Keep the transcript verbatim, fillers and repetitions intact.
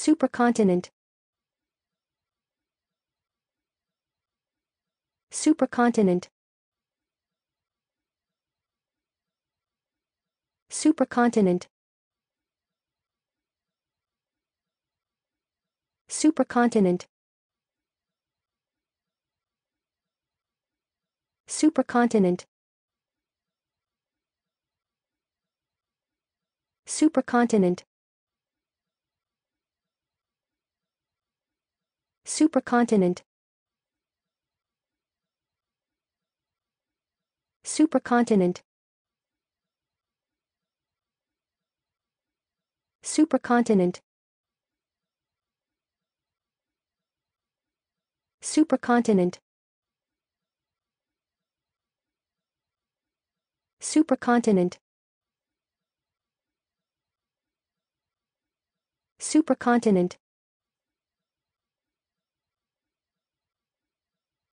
Supercontinent. Supercontinent. Supercontinent. Supercontinent. Supercontinent. Supercontinent. Supercontinent. Supercontinent. Supercontinent. Supercontinent. Supercontinent. Supercontinent.